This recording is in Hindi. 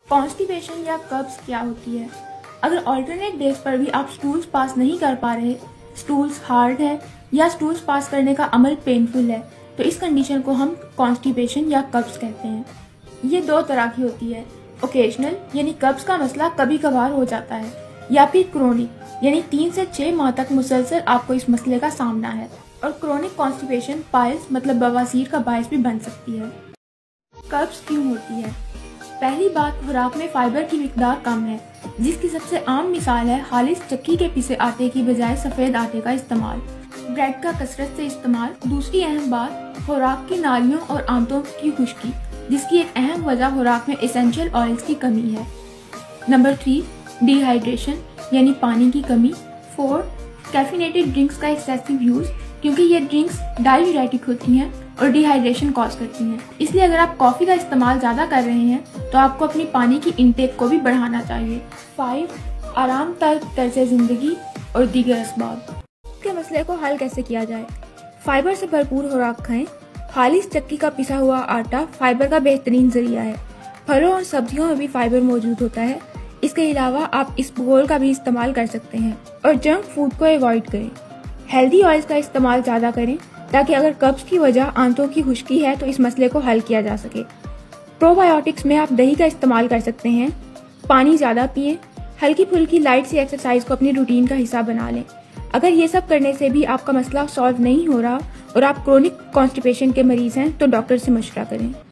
कॉन्स्टिपेशन या कब्ज क्या होती है? अगर ऑल्टरनेट डेज पर भी आप स्टूल्स पास नहीं कर पा रहे, स्टूल्स हार्ड है या स्टूल्स पास करने का अमल पेनफुल है, तो इस कंडीशन को हम कॉन्स्टिपेशन या कब्ज कहते हैं। ये दो तरह की होती है, ओकेजनल यानी कब्ज का मसला कभी कभार हो जाता है, या फिर क्रोनिक यानी 3 से 6 माह तक मुसलसल आपको इस मसले का सामना है। और क्रोनिक कॉन्स्टिपेशन पाइल्स मतलब बवासीर का बायस भी बन सकती है। कब्ज क्यों होती है? पहली बात, खुराक में फाइबर की मिकदार कम है, जिसकी सबसे आम मिसाल है खालिस चक्की के पिसे आटे की बजाय सफ़ेद आटे का इस्तेमाल, ब्रेड का कसरत से इस्तेमाल। दूसरी अहम बात, खुराक की नालियों और आंतों की खुश्की, जिसकी एक अहम वजह खुराक में एसेंशियल ऑयल्स की कमी है। नंबर 3, डिहाइड्रेशन यानी पानी की कमी। 4, कैफिनेटेड ड्रिंक्स का एक्सेसिव यूज, क्योंकि ये ड्रिंक्स डाययूरेटिक होती हैं और डिहाइड्रेशन कॉज करती हैं। इसलिए अगर आप कॉफ़ी का इस्तेमाल ज़्यादा कर रहे हैं तो आपको अपनी पानी की इंटेक को भी बढ़ाना चाहिए। 5, आराम तर्ज ज़िंदगी और दीगर असबाब। के मसले को हल कैसे किया जाए? फाइबर से भरपूर खुराक खाएं। खालिस चक्की का पिसा हुआ आटा फाइबर का बेहतरीन जरिया है। फलों और सब्जियों में भी फाइबर मौजूद होता है। इसके अलावा आप इसबगोल का भी इस्तेमाल कर सकते हैं। और जंक फूड को अवॉइड करें। हेल्दी ऑयल्स का इस्तेमाल ज़्यादा करें, ताकि अगर कब्ज की वजह आंतों की खुश्की है तो इस मसले को हल किया जा सके। प्रोबायोटिक्स में आप दही का इस्तेमाल कर सकते हैं। पानी ज़्यादा पिएं। हल्की फुल्की लाइट सी एक्सरसाइज को अपनी रूटीन का हिस्सा बना लें। अगर ये सब करने से भी आपका मसला सॉल्व नहीं हो रहा और आप क्रोनिक कॉन्स्टिपेशन के मरीज हैं तो डॉक्टर से मशवरा करें।